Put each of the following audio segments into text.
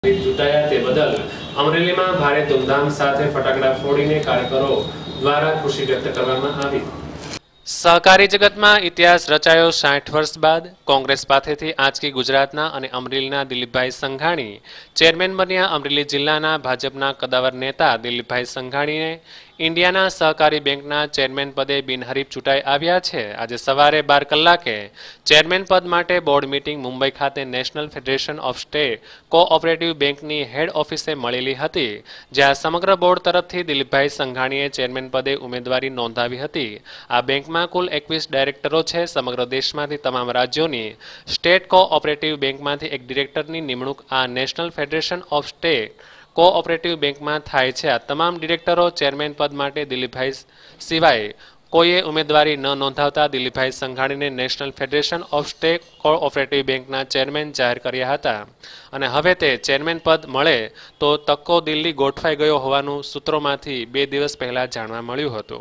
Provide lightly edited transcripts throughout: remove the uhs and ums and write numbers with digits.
ચૂંટાયા તે બદલ અમરેલીમાં ભારે ધૂમધામ સાથે ફટાકડા ફોડીને કાર્યકરો દ્વારા ખુશી વ્યક્ત કરવામાં આવી। સહકારી જગતમાં ઇતિહાસ રચાયો 60 વર્ષ બાદ કોંગ્રેસ પાસેથી આંચકી ગુજરાતના અને અમરેલીના દિલીપભાઈ સંઘાણી ચેરમેન બન્યા। અમરેલી જિલ્લાના ભાજપના કદાવર નેતા દિલીપભાઈ સંઘાણીને ઇન્ડિયાના સહકારી બેંકના ચેરમેન પદે બિનહરીફ ચૂંટાઈ આવ્યા છે। આજે સવારે 12 કલાકે ચેરમેન પદ માટે બોર્ડ મીટિંગ મુંબઈ ખાતે national federation of state cooperative બેંકની હેડ ઓફિસે મળેલી હતી, જ્યાં સમગ્ર બોર્ડ તરફથી દિલીપભાઈ સંઘાણીએ ચેરમેન પદે ઉમેદવારી નોંધાવી હતી। આ બેંકમાં કુલ 21 ડાયરેક્ટરો છે। સમગ્ર દેશમાંથી તમામ રાજ્યોની સ્ટેટ કોઓપરેટિવ બેંકમાંથી એક ડિરેક્ટરની નિમણૂક આ national federation of state cooperative બેંકમાં થાય છે। આ તમામ ડિરેક્ટરો ચેરમેન પદ માટે દિલીપભાઈ સિવાય કોઈએ ઉમેદવારી ન નોંધાવતા દિલીપભાઈ સંઘાણીને national federation of state cooperative બેંકના ચેરમેન જાહેર કર્યા હતા અને હવે તે ચેરમેન પદ મળે તો તક્કો દિલ્હી ગોઠવાઈ ગયો હોવાનું સૂત્રોમાંથી 2 દિવસ પહેલા જાણવા મળ્યું હતું।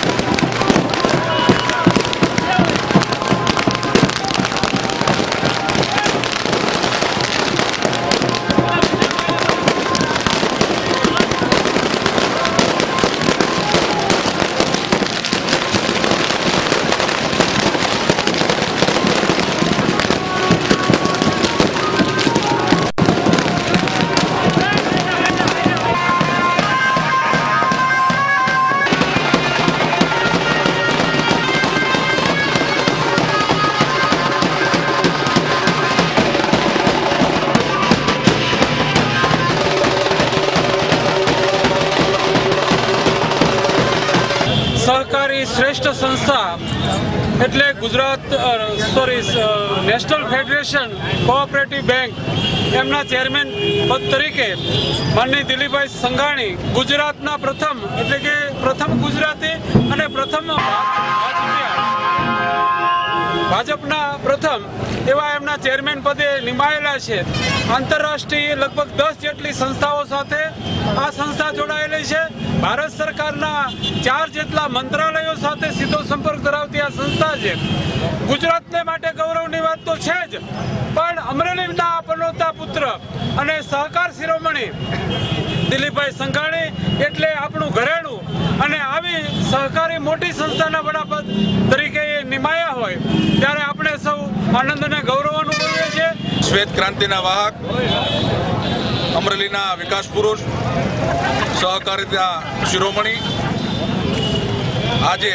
सहकारी श्रेष्ठ संस्था एटले Gujarat national federation cooperative bank एमना चेरमेन पद तरीके माननीय दिलीपभाई संघाणी गुजरातना प्रथम एटले के प्रथम गुजराती अने प्रथम भाजपना प्रथम एवा एमना चेरमेन पदे निमायेला छे। आंतरराष्ट्रीय लगभग 10 जेटली संस्थाओं साथे आ संस्था जोड़ायेली छे। भारत सरकारना 4 जेटला मंत्रालयों साथे सीधो संपर्क धरावती आ संस्था छे। गुजरातने माटे गौरवनी वात तो छे ज, पण अमरेलीना पनोता पुत्र अने सहकार शिरोमणी दिलीपभाई संघाणी एटले आपणुं घरेणुं अने आवी सहकारी मोटी संस्थाना वडापद तरीके निमाया होय त्यारे आपणे सौ आनंद अने गौरव अनुभवीए छे। श्वेत क्रांतिना वाहक अमरेलीना विकास पुरुष सहकारिता शिरोमणी आजे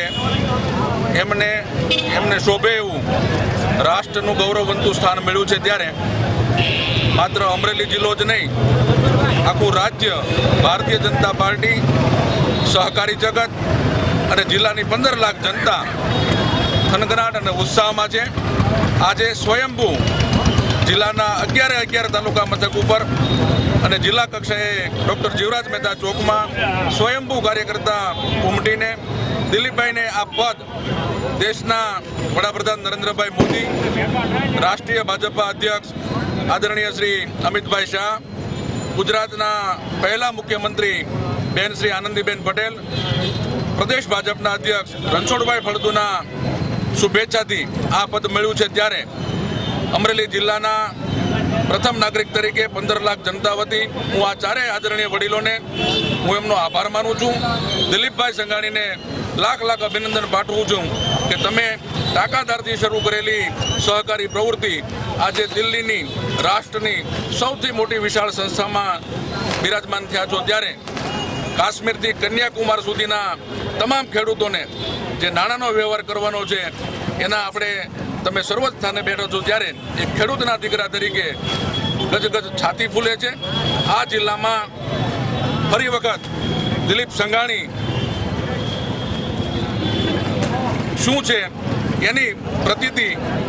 एमने शोभे एवं राष्ट्रનું ગૌરવવંતું સ્થાન મળ્યું છે ત્યારે માત્ર અમરેલી જિલ્લો જ નહીં, આખું રાજ્ય ભારતીય જનતા પાર્ટી, સહકારી જગત અને જિલ્લાની 15 લાખ જનતા થનગનાટ અને ઉત્સાહમાં છે। આજે સ્વયંભૂ જિલ્લાના 11 તાલુકા મથક ઉપર અને જિલ્લા કક્ષાએ ડૉક્ટર જીવરાજ મહેતા ચોકમાં સ્વયંભૂ કાર્યકર્તા ઉમટીને દિલીપભાઈને આ પદ દેશના વડાપ્રધાન નરેન્દ્રભાઈ મોદી, રાષ્ટ્રીય ભાજપા અધ્યક્ષ આદરણીય શ્રી અમિતભાઈ શાહ, ગુજરાતના પહેલા મુખ્યમંત્રી બેન શ્રી આનંદીબેન પટેલ, પ્રદેશ ભાજપના અધ્યક્ષ રણછોડભાઈ ફળદુના શુભેચ્છાથી આ પદ મળ્યું છે ત્યારે અમરેલી જિલ્લાના પ્રથમ નાગરિક તરીકે 15 લાખ જનતા વતી હું આ ચારેય આદરણીય વડીલોને હું એમનો આભાર માનું છું। દિલીપભાઈ સંઘાણીને લાખ અભિનંદન પાઠવું છું કે તમે તાકાતથી શરૂ કરેલી સહકારી પ્રવૃત્તિ આજે દિલ્હીની રાષ્ટ્રની સૌથી મોટી વિશાળ સંસ્થામાં બિરાજમાન થયા છો ત્યારે કાશ્મીરથી કન્યાકુમાર સુધીના તમામ ખેડૂતોને જે નાણાંનો વ્યવહાર કરવાનો છે એના આપણે તમે સર્વોચ્ચ સ્થાને બેઠો છો ત્યારે એક ખેડૂતના દીકરા તરીકે ગજગજ છાતી ફૂલે છે। આ જિલ્લામાં ફરી વખત દિલીપ સંઘાણી શું છે એની પ્રતીતિ